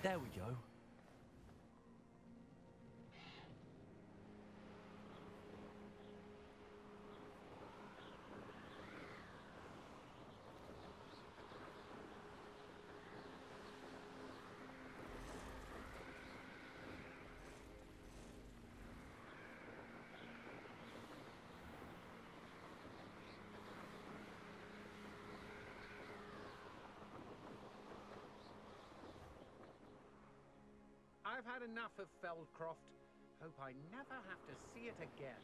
There we go. I've had enough of Feldcroft. Hope I never have to see it again.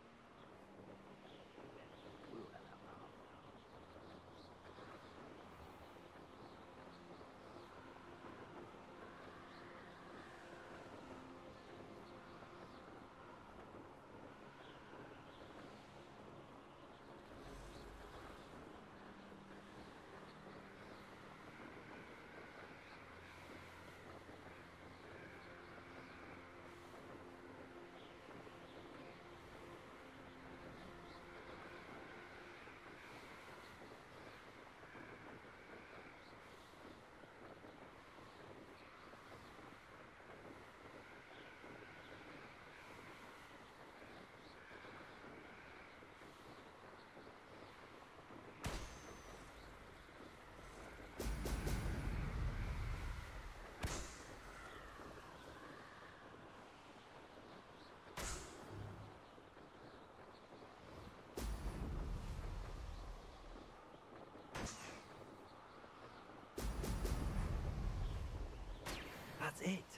That's it.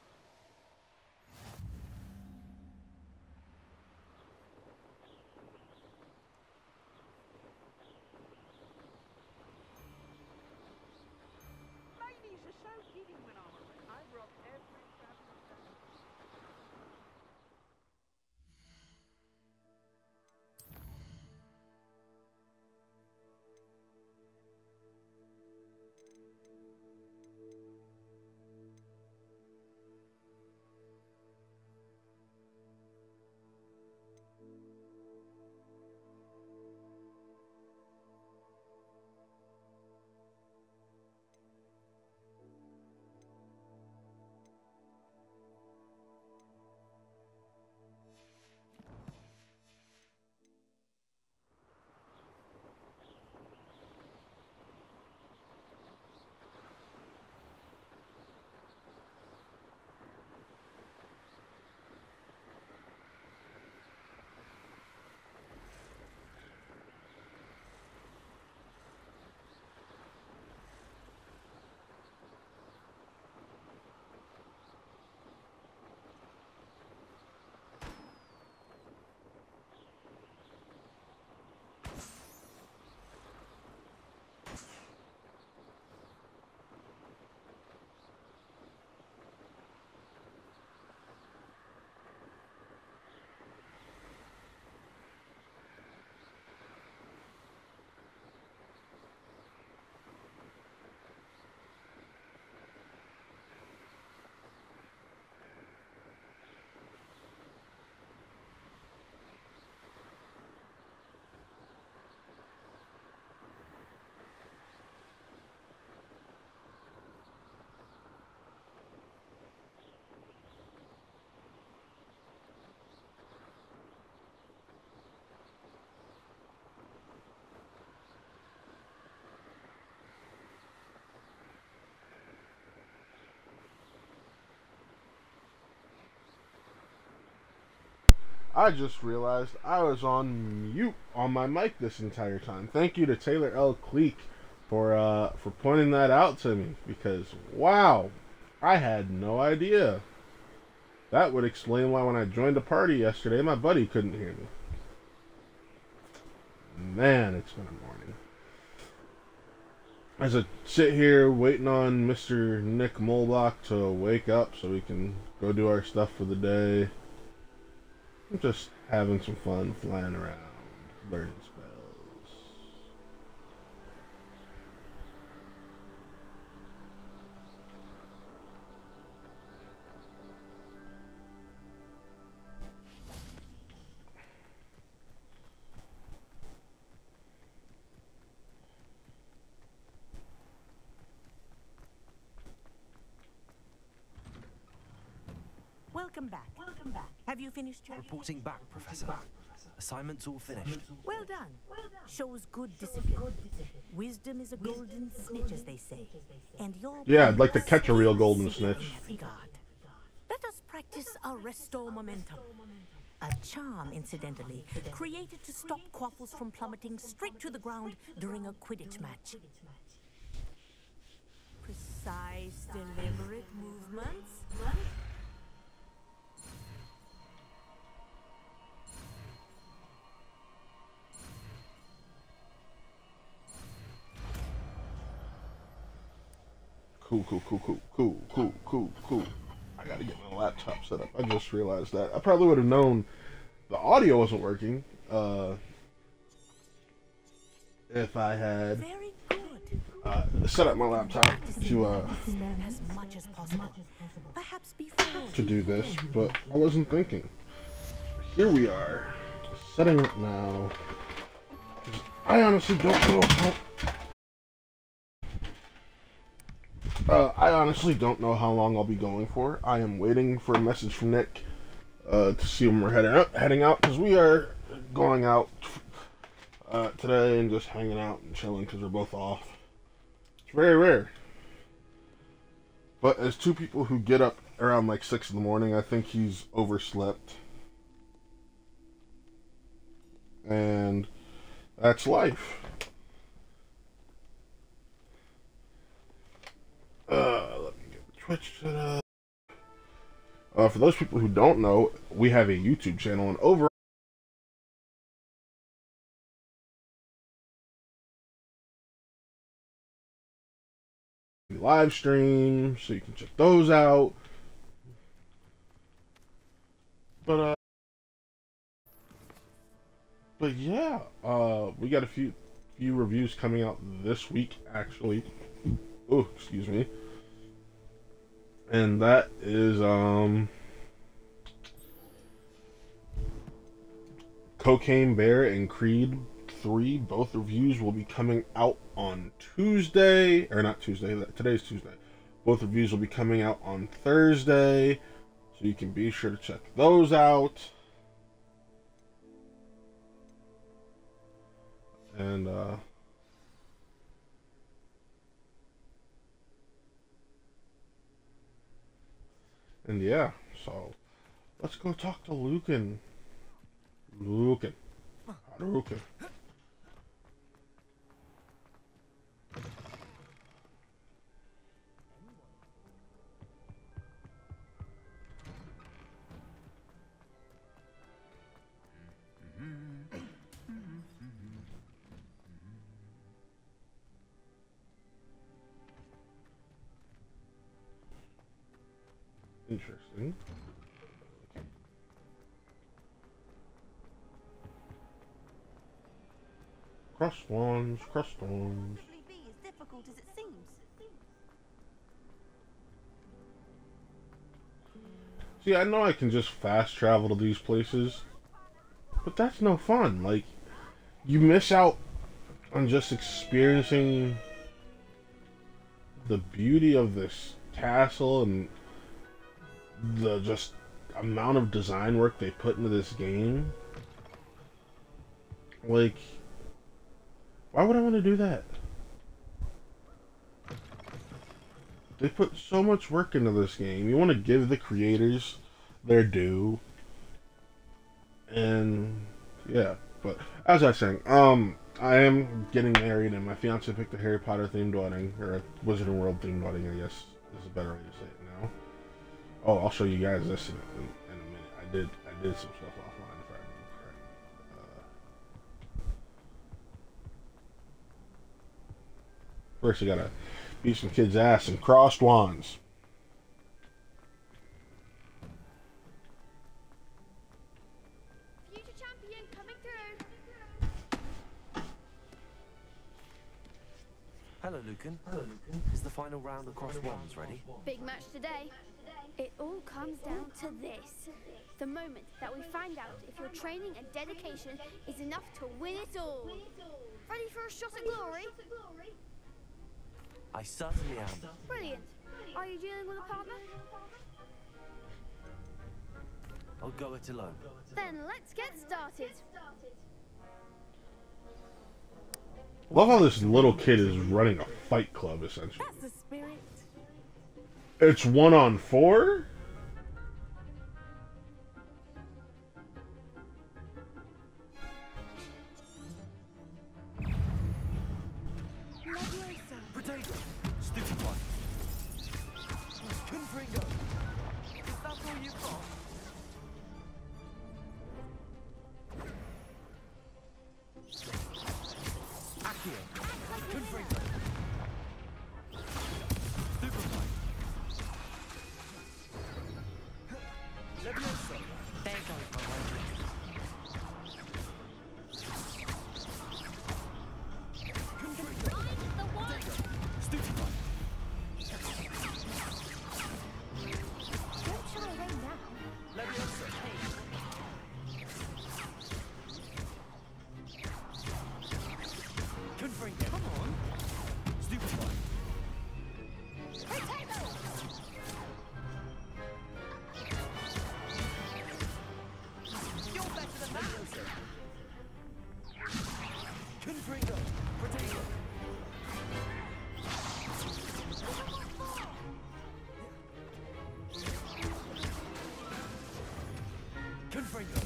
Ladies are so giddy when I'm around. I rock every traveling day. I just realized I was on mute on my mic this entire time. Thank you to Taylor L. Cleek for pointing that out to me, because wow, I had no idea. That would explain why when I joined a party yesterday, my buddy couldn't hear me. Man, it's been a morning. As I sit here waiting on Mr. Nick Molbach to wake up so we can go do our stuff for the day. I'm just having some fun flying around, learning spells. Welcome back. Have you finished your... Reporting back, Professor. Assignment's all finished. Well done. Shows good discipline. Wisdom is a golden snitch, as they say. And your... Yeah, I'd like to catch a real golden snitch. Let us practice our restore momentum. A charm, incidentally, created to stop Quaffles from plummeting straight to the ground during a Quidditch match. Precise, deliberate movements. Cool. I gotta get my laptop set up. I just realized that. I probably would have known the audio wasn't working if I had Very good. set up my laptop to as much as possible. Perhaps before to do this, but I wasn't thinking. Here we are, setting it now. I honestly don't know how. I honestly don't know how long I'll be going for. I am waiting for a message from Nick to see when we're heading out, because we are going out today and just hanging out and chilling because we're both off. It's very rare. But as two people who get up around like 6 in the morning, I think he's overslept. And that's life. Let me get the Twitch set up. For those people who don't know, we have a YouTube channel, and over live stream, so you can check those out. But yeah, we got a few reviews coming out this week, actually. Oh, excuse me. And that is Cocaine Bear and Creed 3. Both reviews will be coming out on Tuesday, or not Tuesday, today's Tuesday. Both reviews will be coming out on Thursday, so you can be sure to check those out. And yeah, so let's go talk to Lucan. Lucan. Interesting. Cross wands. Be as difficult as it seems. See, I know I can just fast travel to these places, but that's no fun. Like, you miss out on just experiencing the beauty of this castle and the just amount of design work they put into this game. Like, why would I want to do that? They put so much work into this game. You want to give the creators their due. And yeah, but as I was saying, I am getting married, and my fiance picked a Harry Potter themed wedding, or a Wizarding World themed wedding, I guess is a better way to say it now. Oh, I'll show you guys this in a minute. I did some stuff offline, if I remember correctly. First, I gotta beat some kids' ass and crossed wands. Future champion coming through. Hello, Lucan. Is the final round of Cross Wands ready? Big match today. It all comes down to this. The moment that we find out if your training and dedication is enough to win it all. Ready for a shot at glory? I certainly am. Brilliant. Are you dealing with a partner? I'll go it alone. Then let's get started. Love how this little kid is running a fight club, essentially. That's the spirit. It's 1-on-4? Potato! Stupid one! Confringo! Is that all you've got? Accio! Confringo! Stupid one! Levioso! There goes my way. Confringo! Stupid one! Don't shy away now. Levioso! Confringo! Come on! Stupid one! You're better than that! Confringo! Potato! Confringo!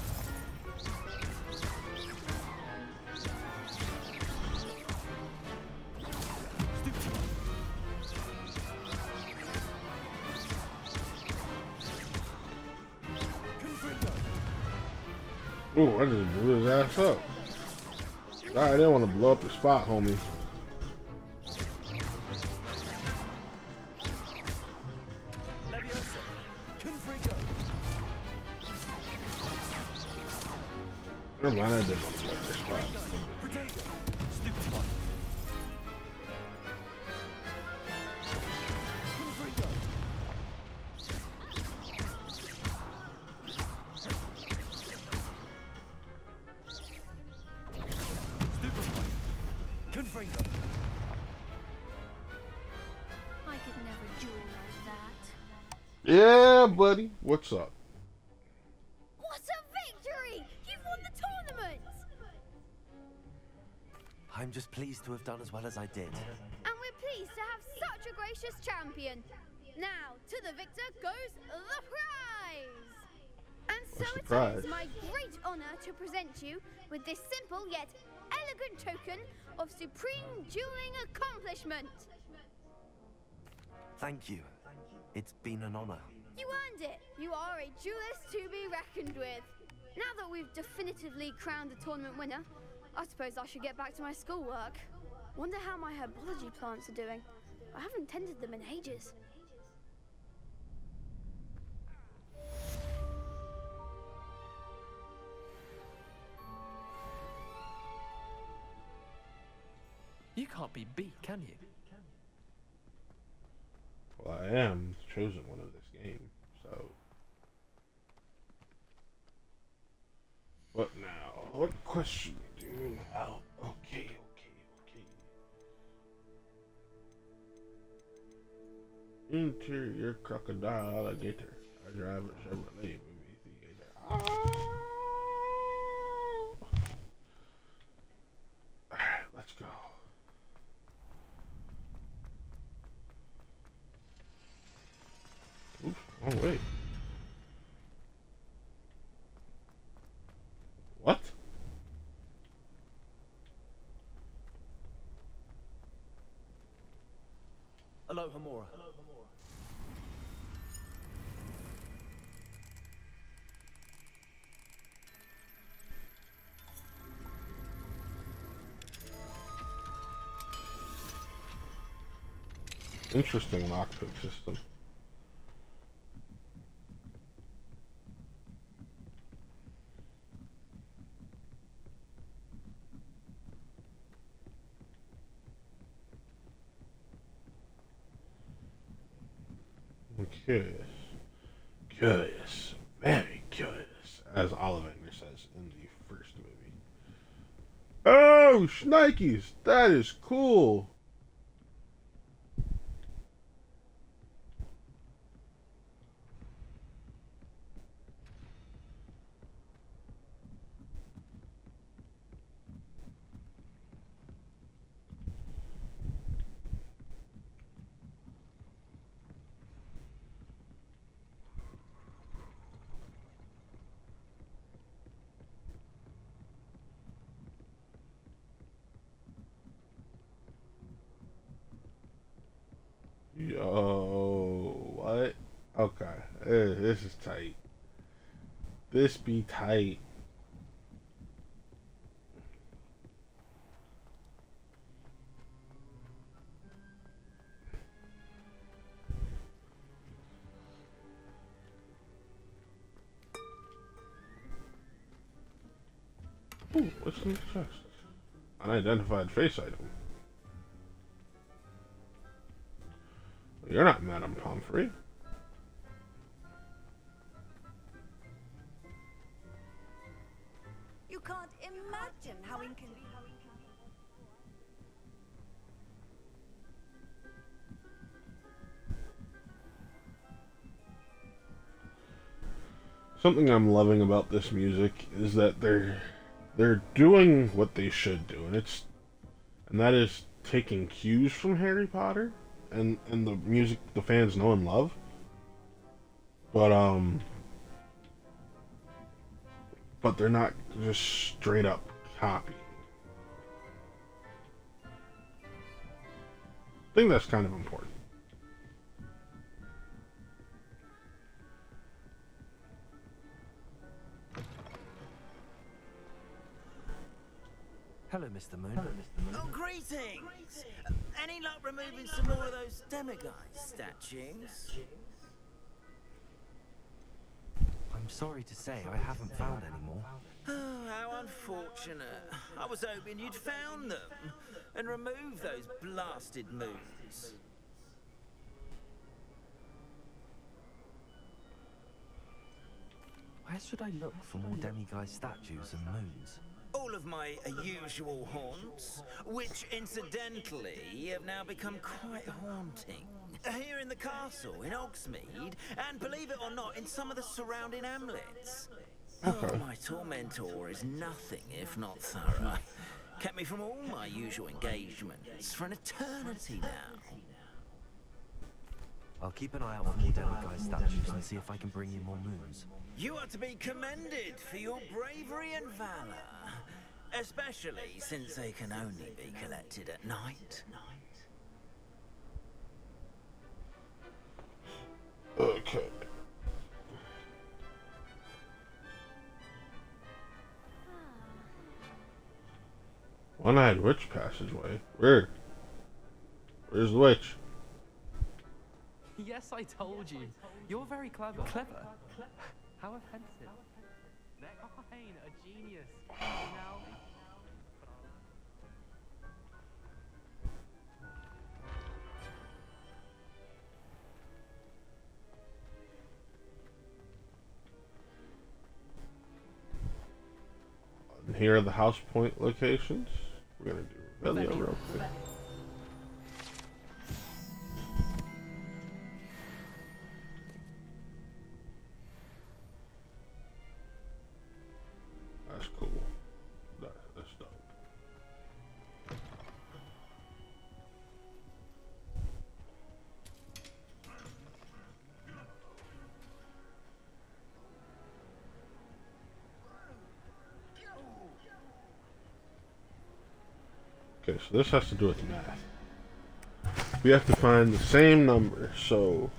Stupid one! Confringo! Ooh, I just blew his ass up. Sorry, I didn't want to blow up your spot, homie. Levioso! Confringo! Never mind, I didn't want to blow up your spot. Potato! Stupid one! Confringo! Stupid one! Confringo! I could never duel like that. Yeah, buddy. What's up? What a victory! You've won the tournament! I'm just pleased to have done as well as I did. And we're pleased to have such a gracious champion. Now, to the victor goes the prize! And so What's the it prize? is my great honor to present you with this simple yet elegant token of supreme dueling accomplishment. Thank you. It's been an honor. You earned it. You are a duelist to be reckoned with. Now that we've definitively crowned the tournament winner, I suppose I should get back to my schoolwork. Wonder how my herbology plants are doing. I haven't tended them in ages. You can't be beat, can you? Well, I am the chosen one of this game, so. What now? What question do you have? Okay. Interior crocodile alligator. I drive a Chevrolet movie theater. Alright, let's go. Oops, oh wait. What? Aloha Mora. Interesting lockpick system. Curious, very curious, as Ollivander says in the first movie. Oh, Schnikes, that is cool. Yo, what? Okay, this is tight. This be tight. Ooh, what's in the chest? Unidentified face item. You're not Madame Pomfrey. You can't imagine how inconvenient. Something I'm loving about this music is that they're doing what they should do, and that is taking cues from Harry Potter and the music the fans know and love. But they're not just straight up copying. I think that's kind of important. Hello, Mr. Moon. Oh, greetings! Any luck removing some more of those demiguise statues? I'm sorry to say I haven't found any more. Oh, how unfortunate. I was hoping you'd found them and removed those blasted moons. Where should I look for more demiguise statues and moons? All of my usual haunts, which incidentally have now become quite haunting. Here in the castle, in Hogsmeade, and believe it or not, in some of the surrounding hamlets. Okay. Oh, my tormentor is nothing if not thorough. Kept me from all my usual engagements for an eternity now. I'll keep an eye out for more demiguise statues and see if I can bring you more moons. You are to be commended for your bravery and valor. Especially since they can only be collected at night. Okay. One-eyed witch passageway. Where's the witch? Yes, I told you. You're very clever. Clever? How offensive. Fine, a genius. Now. And here are the house point locations. We're gonna do Revelio real quick. That's cool. That's dope. Okay, so this has to do with math. We have to find the same number, so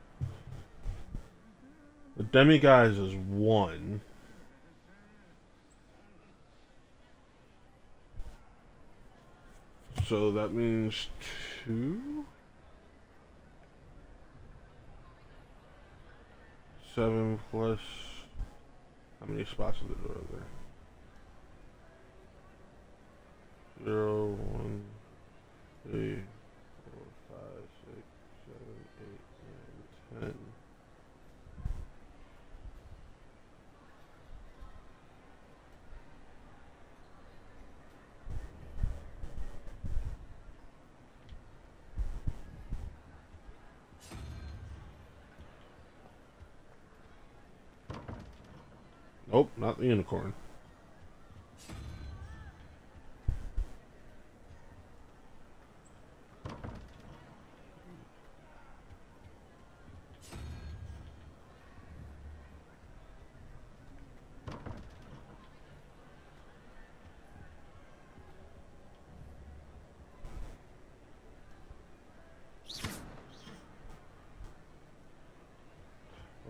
the demiguise is 1. So that means 2? 7 plus... How many spots are there? 0, 1, 2, 4, 5, 6, 7, 8, 9, 10. Nope, not the unicorn.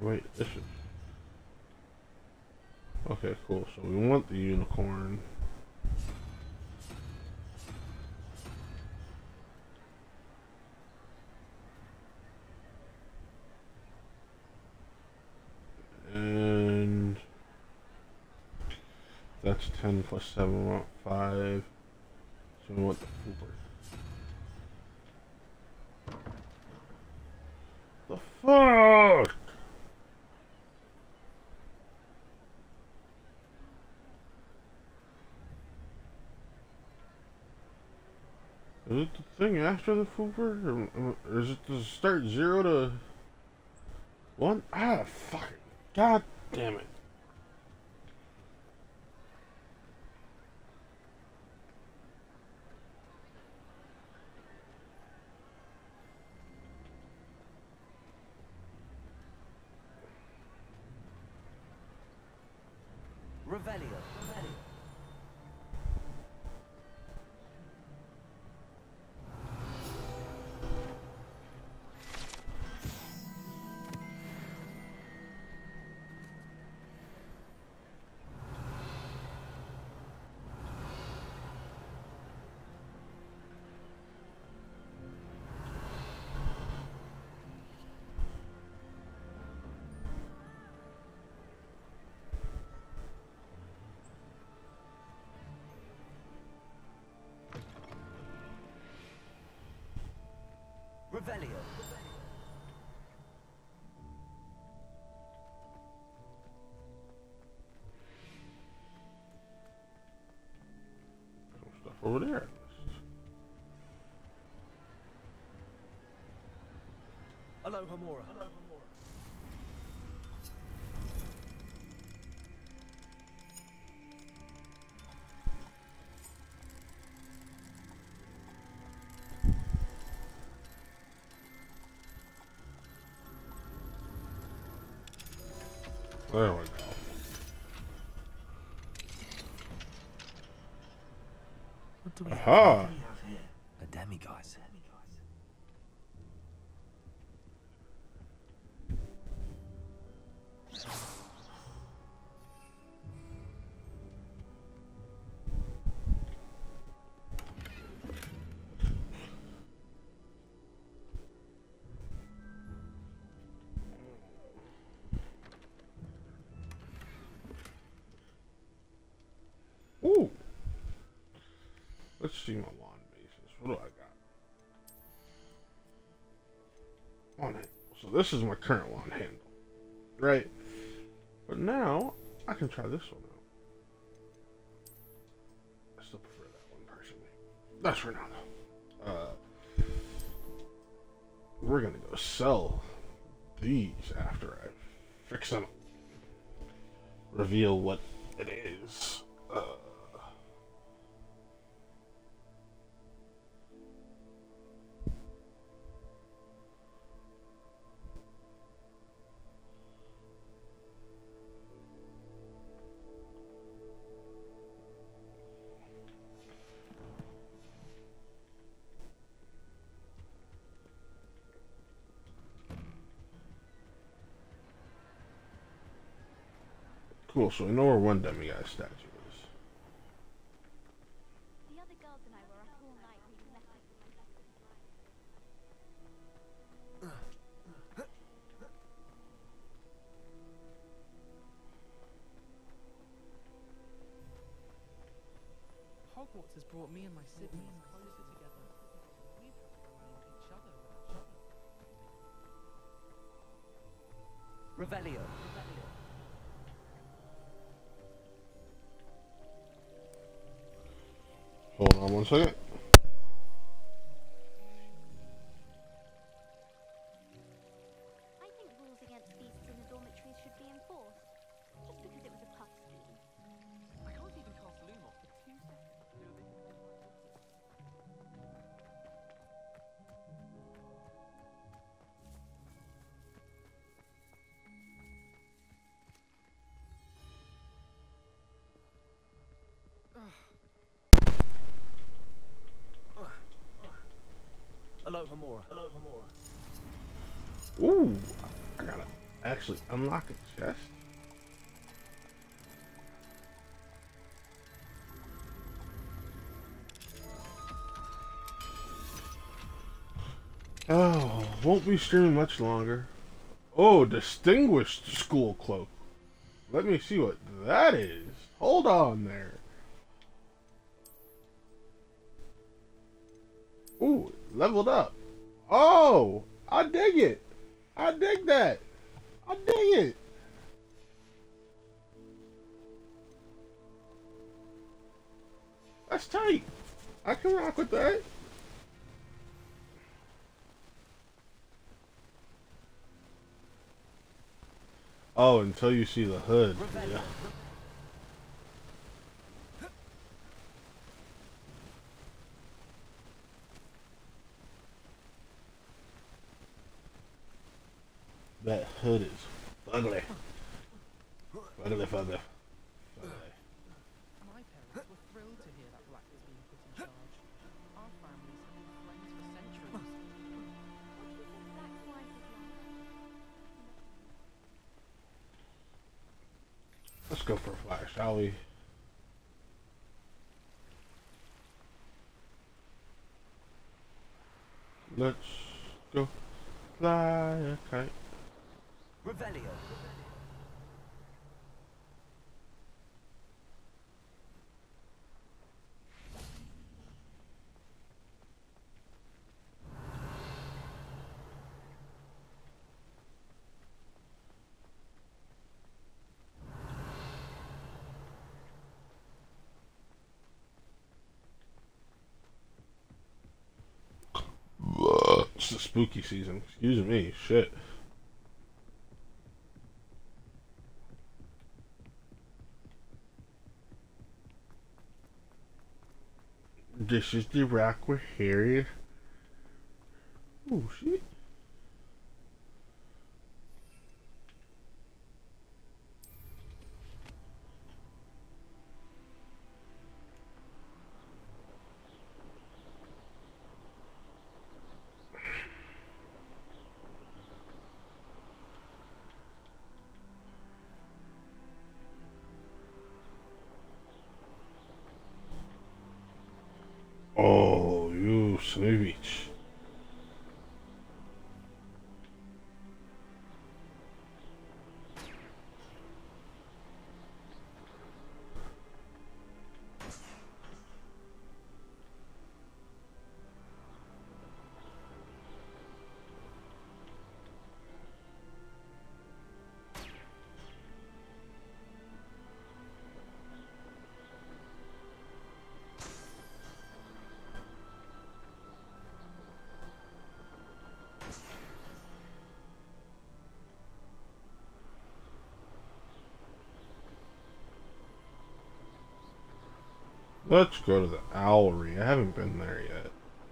Wait, this is... Okay, cool. So we want the unicorn. And that's 10 plus 7, we want 5. So we want the Fooper. The fuck? Is it the thing after the Fooper? Or is it to start 0 to 1? Ah, fuck it. God damn it. Revelio. Revelio. Some stuff over there. Alohomora. There we go. What do we Aha! have here? A demiguise. Ooh! Let's see my lawn bases. What do I got? Lawn handle. So this is my current lawn handle. Right? But now, I can try this one out. I still prefer that one personally. That's for now though. We're gonna go sell these after I fix them. Reveal what it is. Cool, so we know where one demiguise statue is. The other girls and I were up all night reading letters. Hogwarts has brought me and my siblings closer together. We've helped around each other without Revelio. Hold on one second. I think rules against feasts in the dormitories should be enforced, just because it was a puff scheme. I can't even cast Loom off for 2 seconds. Alohomora. Ooh, I got actually unlock a chest? Oh, won't be streaming much longer. Oh, distinguished school cloak. Let me see what that is. Hold on there. Ooh, leveled up. Oh, I dig it. I dig that. I dig it. That's tight. I can rock with that. Oh, until you see the hood. Yeah. That hood is ugly. Ugly fugly. My parents were thrilled to hear that Black was being put in charge. Our families have been friends for centuries. What do you think Black's life is like? Let's go for a fly, shall we? Let's go fly a kite. Revelio. It's the spooky season. Excuse me. Shit. This is the rock we're here. Oh shit. Oh, you Snoovich. Let's go to the Owlery. I haven't been there yet.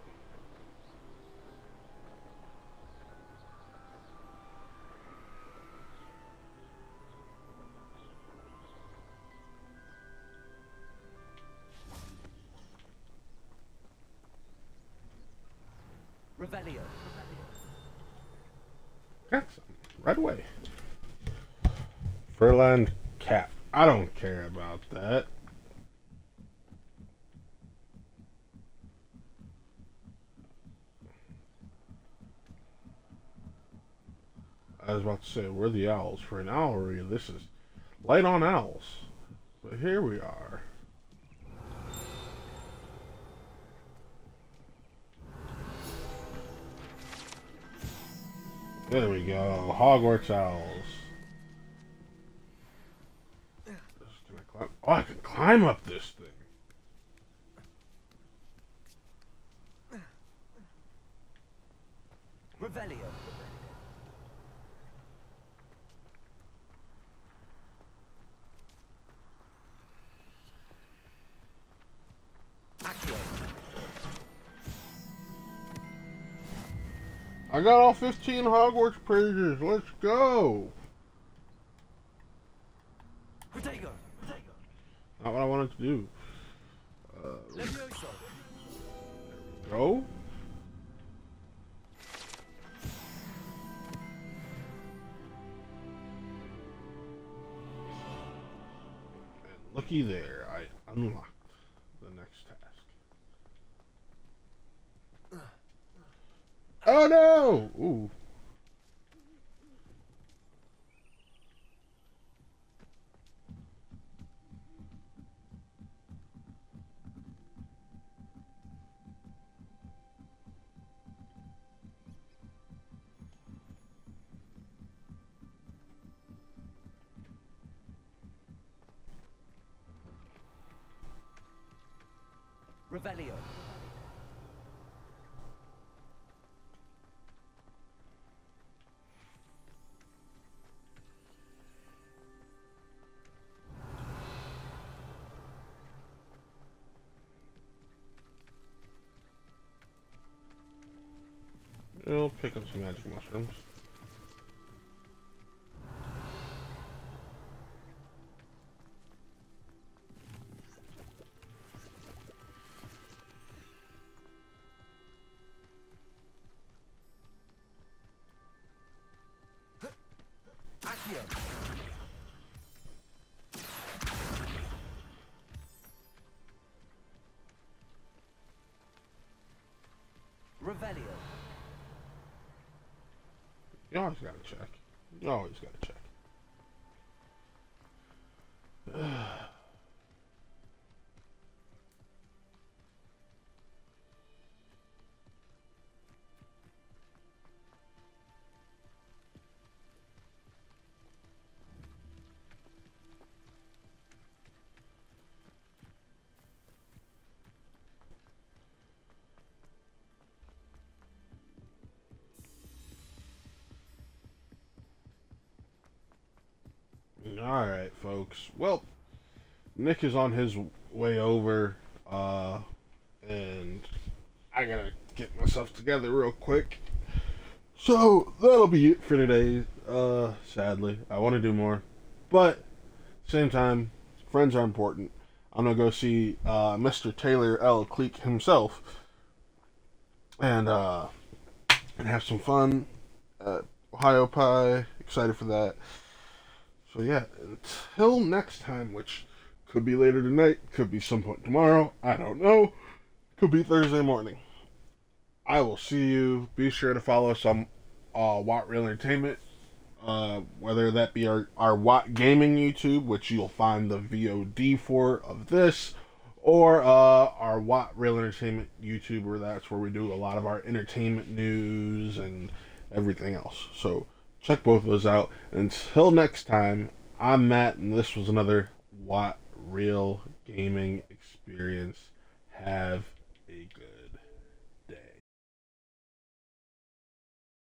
Revelio. Got some. Right away. Furland Cap. I don't care about that. I was about to say, we're the owls. For an owlery, this is light on owls. But here we are. There we go. Hogwarts owls. Can I climb? Oh, I can climb up this thing. Revelio. Accio. I got all 15 Hogwarts pages. Let's go. Protego. Not what I wanted to do. Levioso. Go. looky there. I unlocked the next task. Oh no! Ooh. Revelio. I'll pick up some magic mushrooms. Accio. Revelio. You always gotta check. You always gotta check. Alright, folks. Well, Nick is on his way over, and I gotta get myself together real quick. So, that'll be it for today. Sadly. I want to do more. But, same time, friends are important. I'm gonna go see, Mr. Taylor L. Cleek himself, and have some fun at Ohio Pie. Excited for that. So yeah, until next time, which could be later tonight, could be some point tomorrow, I don't know, could be Thursday morning. I will see you. Be sure to follow us on Watt Real Entertainment, whether that be our Watt Gaming YouTube, which you'll find the VOD for of this, or our Watt Real Entertainment YouTube, where that's where we do a lot of our entertainment news and everything else. So check both of those out. Until next time, I'm Matt, and this was another Watt Real Gaming Experience. Have